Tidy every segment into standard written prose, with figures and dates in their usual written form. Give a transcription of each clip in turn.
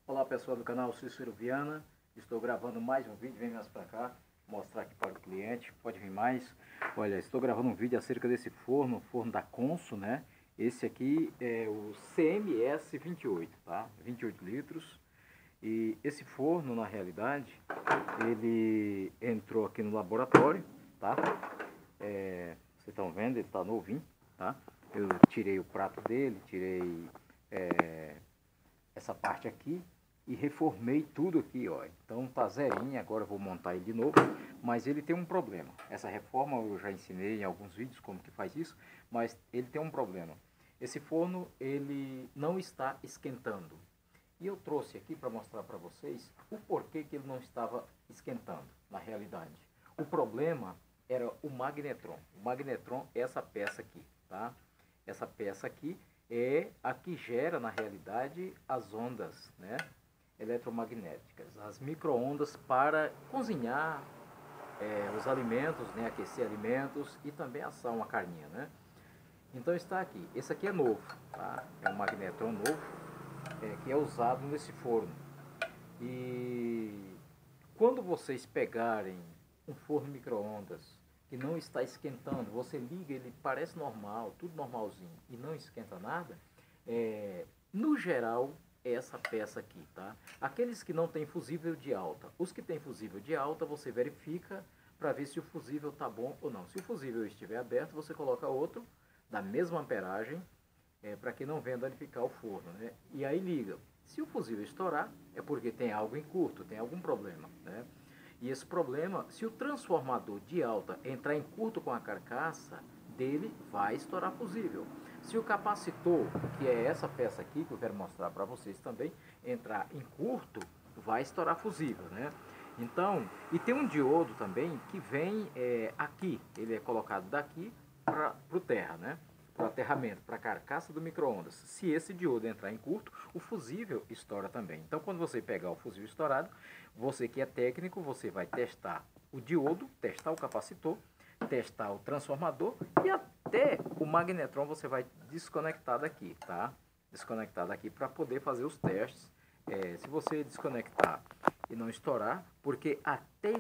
Olá pessoal do canal Cícero Viana, estou gravando mais um vídeo, vem mais para cá, mostrar aqui para o cliente, pode vir mais. Olha, estou gravando um vídeo acerca desse forno da Consul, né? Esse aqui é o CMS 28, tá? 28 litros. E esse forno, na realidade, ele entrou aqui no laboratório, tá? Vocês estão vendo, ele está novinho, tá? Eu tirei o prato dele, tirei essa parte aqui e reformei tudo aqui, ó. Então tá zerinho, agora eu vou montar ele de novo, mas ele tem um problema. Essa reforma eu já ensinei em alguns vídeos como que faz isso, mas ele tem um problema. Esse forno, ele não está esquentando. E eu trouxe aqui para mostrar para vocês o porquê que ele não estava esquentando, na realidade. O problema era o magnetron. O magnetron é essa peça aqui, tá? Essa peça aqui é a que gera, na realidade, as ondas, né, eletromagnéticas, as micro-ondas para cozinhar os alimentos, né, aquecer alimentos e também assar uma carninha, né? Então está aqui. Esse aqui é novo, tá? É um magnetron novo que é usado nesse forno. E quando vocês pegarem um forno micro-ondas que não está esquentando, você liga, ele parece normal, tudo normalzinho, e não esquenta nada, no geral, é essa peça aqui, tá? Aqueles que não tem fusível de alta, os que tem fusível de alta, você verifica para ver se o fusível tá bom ou não. Se o fusível estiver aberto, você coloca outro da mesma amperagem, para que não venha danificar o forno, né? E aí liga. Se o fusível estourar, é porque tem algo em curto, tem algum problema, né? E esse problema, se o transformador de alta entrar em curto com a carcaça dele, vai estourar fusível. Se o capacitor, que é essa peça aqui, que eu quero mostrar para vocês também, entrar em curto, vai estourar fusível, né? Então, e tem um diodo também que vem aqui, ele é colocado daqui para o terra, né? Para o aterramento, para a carcaça do micro-ondas. Se esse diodo entrar em curto, o fusível estoura também. Então, quando você pegar o fusível estourado, você que é técnico, você vai testar o diodo, testar o capacitor, testar o transformador e até o magnetron você vai desconectar daqui, tá? Desconectar daqui para poder fazer os testes. Se você desconectar e não estourar, porque até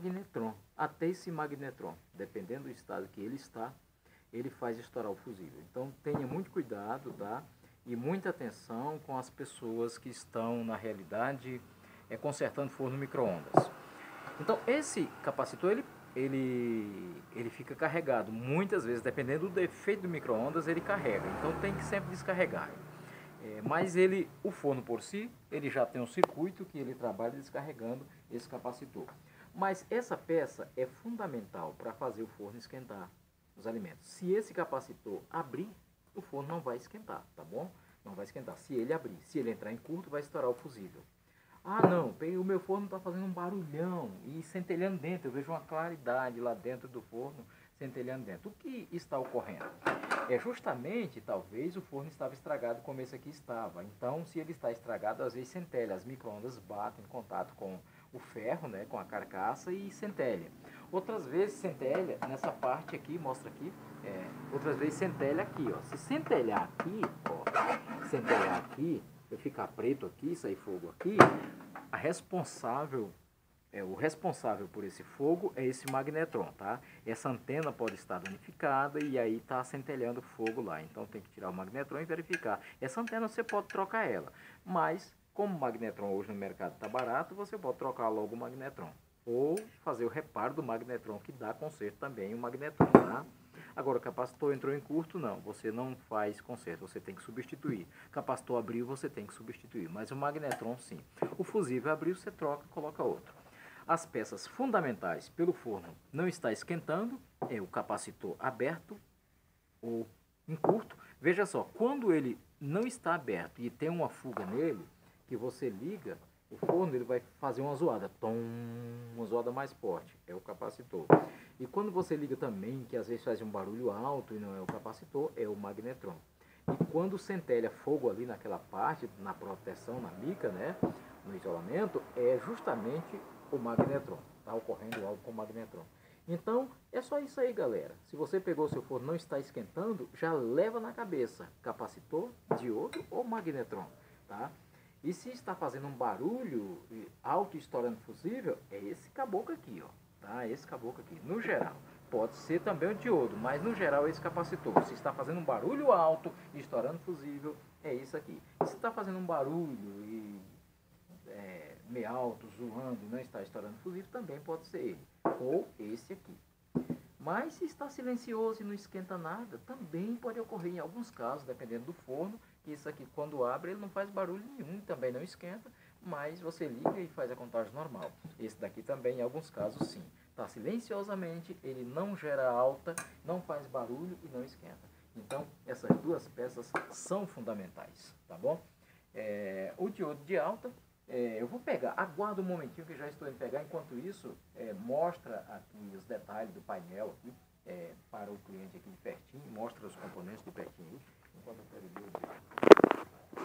esse magnetron, dependendo do estado que ele está, ele faz estourar o fusível. Então tenha muito cuidado, tá? E muita atenção com as pessoas que estão, na realidade, consertando forno micro-ondas. Então esse capacitor, ele fica carregado. Muitas vezes, dependendo do defeito do micro-ondas, ele carrega. Então tem que sempre descarregar. Mas o forno por si, ele já tem um circuito que ele trabalha descarregando esse capacitor. Mas essa peça é fundamental para fazer o forno esquentar os alimentos. Se esse capacitor abrir, o forno não vai esquentar, tá bom? Não vai esquentar. Se ele abrir, se ele entrar em curto, vai estourar o fusível. Ah, não, o meu forno está fazendo um barulhão e centelhando dentro. Eu vejo uma claridade lá dentro do forno, centelhando dentro. O que está ocorrendo? É justamente, talvez, o forno estava estragado como esse aqui estava. Então, se ele está estragado, às vezes centelha. As micro-ondas batem em contato com o ferro, né, com a carcaça e centelha. Outras vezes centelha nessa parte aqui, mostra aqui. Outras vezes centelha aqui, ó. Se centelhar aqui, ó, centelhar aqui, eu ficar preto aqui, sair fogo aqui, o responsável por esse fogo é esse magnetron, tá? Essa antena pode estar danificada e aí está centelhando fogo lá. Então tem que tirar o magnetron e verificar. Essa antena você pode trocar ela, mas como o magnetron hoje no mercado está barato, você pode trocar logo o magnetron. Ou fazer o reparo do magnetron, que dá conserto também o magnetron, tá? Agora, o capacitor entrou em curto, não. Você não faz conserto, você tem que substituir. O capacitor abriu, você tem que substituir. Mas o magnetron, sim. O fusível abriu, você troca, coloca outro. As peças fundamentais pelo forno não está esquentando, é o capacitor aberto ou em curto. Veja só, quando ele não está aberto e tem uma fuga nele, que você liga, o forno ele vai fazer uma zoada, uma zoada mais forte, é o capacitor. E quando você liga também, que às vezes faz um barulho alto e não é o capacitor, é o magnetron. E quando centelha fogo ali naquela parte, na proteção, na bica, né, no isolamento, é justamente o magnetron. Está ocorrendo algo com o magnetron. Então, é só isso aí, galera. Se você pegou seu forno e não está esquentando, já leva na cabeça capacitor, diodo ou magnetron, tá? E se está fazendo um barulho alto e estourando fusível, é esse caboclo aqui, ó, tá? Esse caboclo aqui, no geral. Pode ser também o diodo, mas no geral esse capacitor. Se está fazendo um barulho alto e estourando fusível, é isso aqui. E se está fazendo um barulho e meio alto, zoando, não está estourando fusível, também pode ser ele. Ou esse aqui. Mas se está silencioso e não esquenta nada, também pode ocorrer em alguns casos, dependendo do forno, que isso aqui quando abre ele não faz barulho nenhum, também não esquenta, mas você liga e faz a contagem normal. Esse daqui também em alguns casos sim. Está silenciosamente, ele não gera alta, não faz barulho e não esquenta. Então essas duas peças são fundamentais, tá bom? O diodo de alta, eu vou pegar, aguarda um momentinho que já estou indo pegar, enquanto isso, mostra aqui os detalhes do painel aqui, para o cliente aqui de pertinho, mostra os componentes de pertinho, enquanto eu pego o diodo.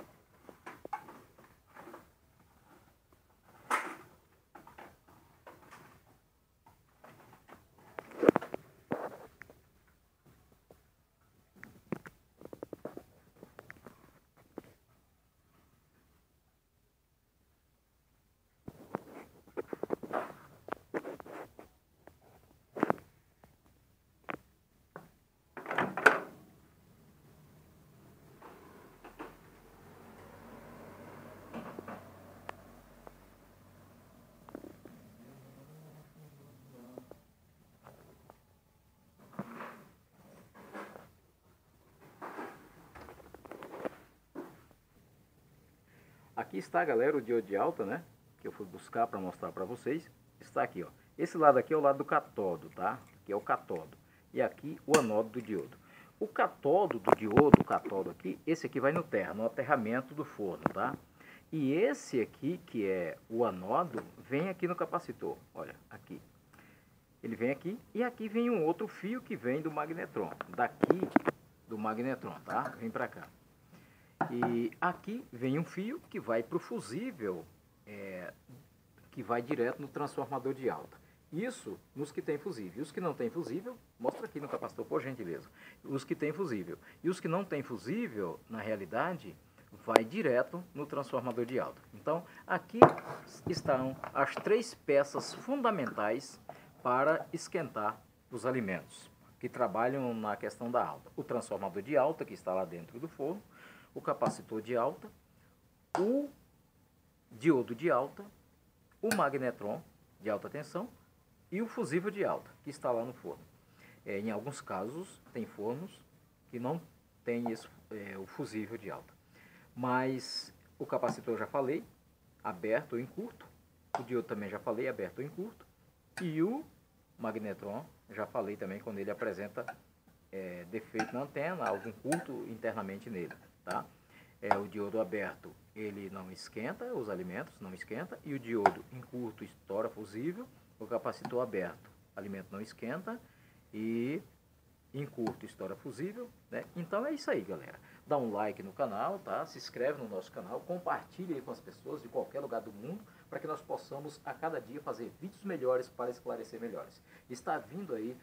Aqui está, galera, o diodo de alta, né? Que eu fui buscar para mostrar para vocês. Está aqui, ó. Esse lado aqui é o lado do catódo, tá? Aqui é o catódo. E aqui o anodo do diodo. O catódo do diodo, o catódo aqui, esse aqui vai no terra, no aterramento do forno, tá? E esse aqui, que é o anodo, vem aqui no capacitor. Olha, aqui. Ele vem aqui e aqui vem um outro fio que vem do magnetron. Daqui do magnetron, tá? Vem para cá. E aqui vem um fio que vai para o fusível, que vai direto no transformador de alta. Isso nos que tem fusível. E os que não tem fusível, mostra aqui no capacitor, por gentileza. Os que tem fusível. E os que não tem fusível, na realidade, vai direto no transformador de alta. Então, aqui estão as três peças fundamentais para esquentar os alimentos, que trabalham na questão da alta. O transformador de alta, que está lá dentro do forno, o capacitor de alta, o diodo de alta, o magnetron de alta tensão e o fusível de alta, que está lá no forno. Em alguns casos, tem fornos que não tem o fusível de alta. Mas o capacitor eu já falei, aberto ou em curto. O diodo também já falei, aberto ou em curto. E o magnetron, já falei também quando ele apresenta defeito na antena, algum curto internamente nele. Tá? O diodo aberto, ele não esquenta os alimentos, não esquenta, e o diodo em curto estoura fusível, o capacitor aberto, alimento não esquenta, e em curto estoura fusível, né? Então é isso aí, galera. Dá um like no canal, tá? Se inscreve no nosso canal, compartilha aí com as pessoas de qualquer lugar do mundo, para que nós possamos a cada dia fazer vídeos melhores para esclarecer melhores. Está vindo aí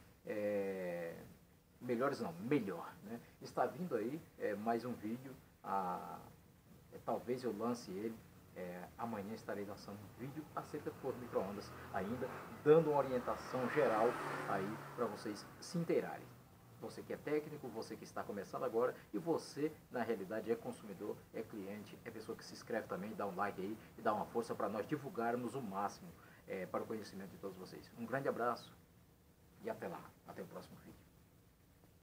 melhores não, melhor, né? Está vindo aí mais um vídeo, talvez eu lance ele, amanhã estarei lançando um vídeo acerca do forno micro-ondas ainda, dando uma orientação geral aí para vocês se inteirarem. Você que é técnico, você que está começando agora e você, na realidade, é consumidor, é cliente, é pessoa que se inscreve também, dá um like aí e dá uma força para nós divulgarmos o máximo para o conhecimento de todos vocês. Um grande abraço e até lá, até o próximo vídeo.